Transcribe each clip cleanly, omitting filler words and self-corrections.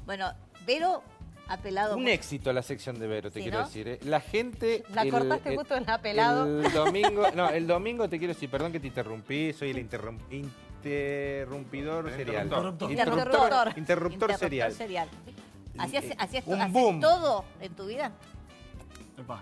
Bueno, Vero ha pelado... Un éxito la sección de Vero, te quiero decir. La gente... La cortaste justo en la pelado. El domingo, no, el domingo te quiero decir, perdón que te interrumpí, soy el interrumpidor serial. Interruptor serial. ¿Así es Un boom. todo en tu vida? Epa.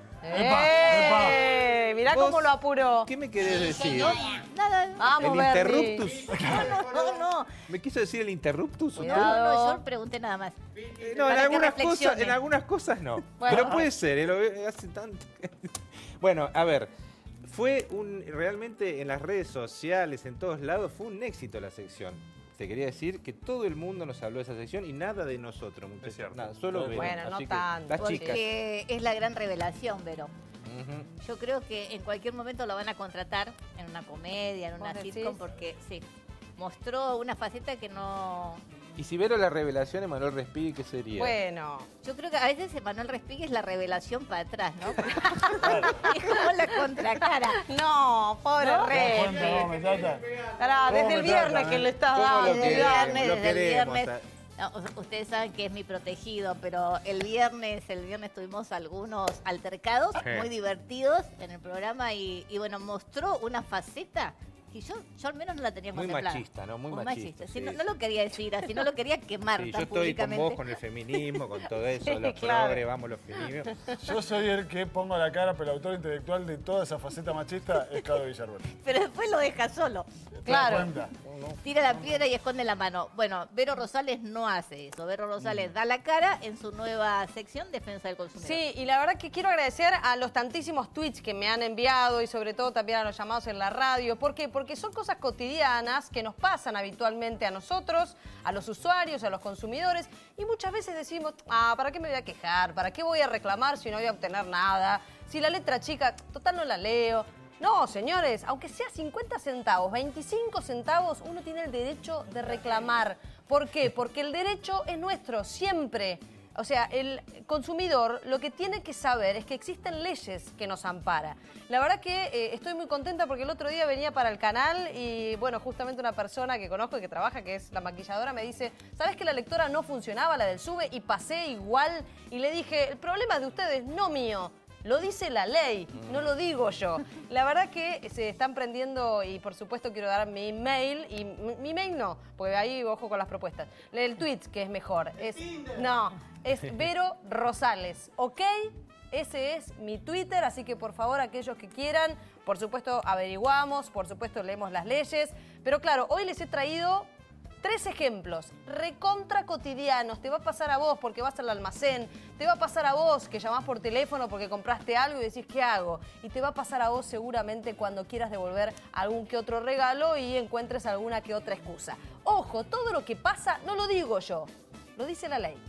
Mirá cómo lo apuró. ¿Qué me querés decir? Nada. Vamos, ¿El Berry. interruptus? No. ¿Me quiso decir el interruptus? No, yo pregunté nada más. No, Para que en reflexione. algunas cosas no. Bueno. Pero puede ser, hace tanto. Bueno, a ver, realmente en las redes sociales, en todos lados, fue un éxito la sección. Te quería decir que todo el mundo nos habló de esa sección y nada de nosotros, muchachos. Es cierto. Nada, solo Vero. Bueno, no Así que, tanto. las chicas. Porque es la gran revelación, Vero. Ujú. Yo creo que en cualquier momento lo van a contratar en una comedia, en una ¿Vos decís? sitcom, porque sí, mostró una faceta que no... Y si Vero la revelación, Emanuel Respighi, ¿qué sería? Bueno. Yo creo que a veces Emanuel Respighi es la revelación para atrás, ¿no? Es como la contracara. No, pobre ¿No? Rey. ¿Cómo me trata? Pará, desde el me viernes tratan, que le está ¿Cómo dando. lo Desde el queremos? viernes, Lo desde el queremos, viernes. No, ustedes saben que es mi protegido, pero el viernes tuvimos algunos altercados muy divertidos en el programa y bueno, mostró una faceta que yo al menos no la tenía Muy contemplada. machista, ¿no? Muy Muy machista, Sí, sí. no lo quería decir así, no lo quería quemar Sí, yo tan estoy con públicamente. vos, con el feminismo, con todo eso, Sí, los claro. progres, vamos los feminismos. Yo soy el que pongo la cara, pero el autor intelectual de toda esa faceta machista es Claudio Villarruel. Pero después lo deja solo. ¿Te das Claro. cuenta? Tira la piedra y esconde la mano. Bueno, Vero Rosales no hace eso. Vero Rosales da la cara en su nueva sección Defensa del Consumidor. Sí, y la verdad que quiero agradecer a los tantísimos tweets que me han enviado y sobre todo también a los llamados en la radio. ¿Por qué? Porque son cosas cotidianas que nos pasan habitualmente a nosotros, a los usuarios, a los consumidores y muchas veces decimos, ¿para qué me voy a quejar? ¿Para qué voy a reclamar si no voy a obtener nada? Si la letra chica, total no la leo. No, señores, aunque sea 50 centavos, 25 centavos, uno tiene el derecho de reclamar. ¿Por qué? Porque el derecho es nuestro, siempre. O sea, el consumidor lo que tiene que saber es que existen leyes que nos amparan. La verdad que estoy muy contenta porque el otro día venía para el canal y, bueno, justamente una persona que conozco y que trabaja, que es la maquilladora, me dice, ¿sabes que la lectora no funcionaba, la del SUBE? Y pasé igual y le dije, el problema es de ustedes, no mío. Lo dice la ley, no lo digo yo. La verdad que se están prendiendo y por supuesto quiero dar mi email y mi email no, porque ahí ojo con las propuestas. El tweet que es mejor, es Vero Rosales, ¿ok? Ese es mi Twitter, así que por favor aquellos que quieran, por supuesto averiguamos, por supuesto leemos las leyes, pero claro, hoy les he traído 3 ejemplos, recontra cotidianos, te va a pasar a vos porque vas al almacén, te va a pasar a vos que llamás por teléfono porque compraste algo y decís, ¿qué hago? Y te va a pasar a vos seguramente cuando quieras devolver algún que otro regalo y encuentres alguna que otra excusa. Ojo, todo lo que pasa no lo digo yo, lo dice la ley.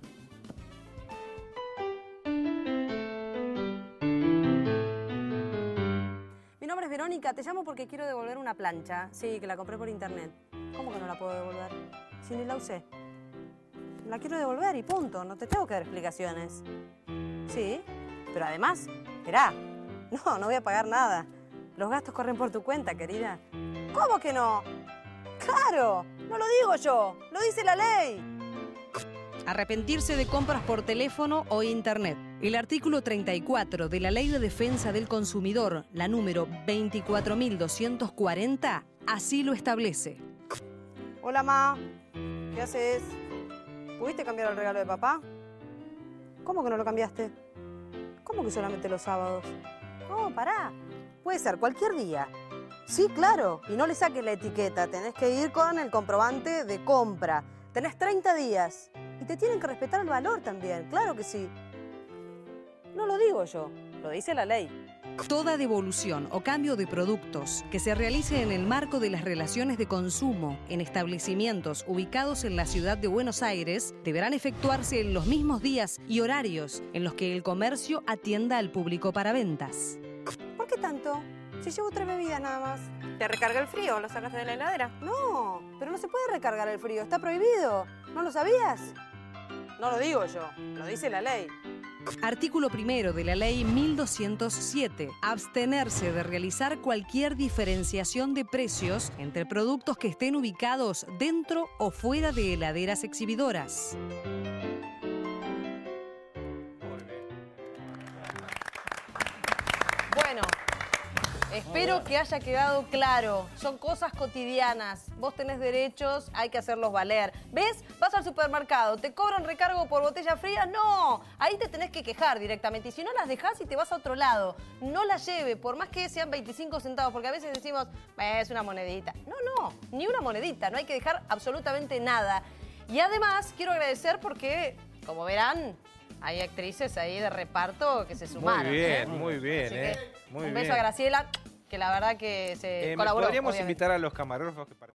Mi nombre es Verónica, te llamo porque quiero devolver una plancha. Sí, que la compré por internet. ¿Cómo que no la puedo devolver? Si ni la usé. La quiero devolver y punto, no te tengo que dar explicaciones. Sí, pero además, esperá, no voy a pagar nada. Los gastos corren por tu cuenta, querida. ¿Cómo que no? ¡Claro! No lo digo yo, lo dice la ley. Arrepentirse de compras por teléfono o internet. El artículo 34 de la Ley de Defensa del Consumidor, la número 24.240, así lo establece. Hola, ma. ¿Qué haces? ¿Pudiste cambiar el regalo de papá? ¿Cómo que no lo cambiaste? ¿Cómo que solamente los sábados? No, pará. Puede ser cualquier día. Sí, claro. Y no le saques la etiqueta. Tenés que ir con el comprobante de compra. Tenés 30 días. Y te tienen que respetar el valor también. Claro que sí. No lo digo yo. Lo dice la ley. Toda devolución o cambio de productos que se realice en el marco de las relaciones de consumo en establecimientos ubicados en la ciudad de Buenos Aires deberán efectuarse en los mismos días y horarios en los que el comercio atienda al público para ventas. ¿Por qué tanto? Si llevo 3 bebidas nada más. ¿Te recarga el frío? ¿Lo sacaste de la heladera? No, pero no se puede recargar el frío. Está prohibido. ¿No lo sabías? No lo digo yo. Lo dice la ley. Artículo 1 de la Ley 1207. Abstenerse de realizar cualquier diferenciación de precios entre productos que estén ubicados dentro o fuera de heladeras exhibidoras. Bueno, espero que haya quedado claro. Son cosas cotidianas. Vos tenés derechos, hay que hacerlos valer. ¿Ves? Vas al supermercado, ¿te cobran recargo por botella fría? No, ahí te tenés que quejar directamente. Y si no las dejás y te vas a otro lado, no las lleve, por más que sean 25 centavos, porque a veces decimos, es una monedita. No, ni una monedita, no hay que dejar absolutamente nada. Y además, quiero agradecer porque, como verán, hay actrices ahí de reparto que se sumaron. Muy bien, Así que Muy un bien. beso a Graciela, que la verdad que se colaboró. Podríamos obviamente. invitar a los camarógrafos que participan.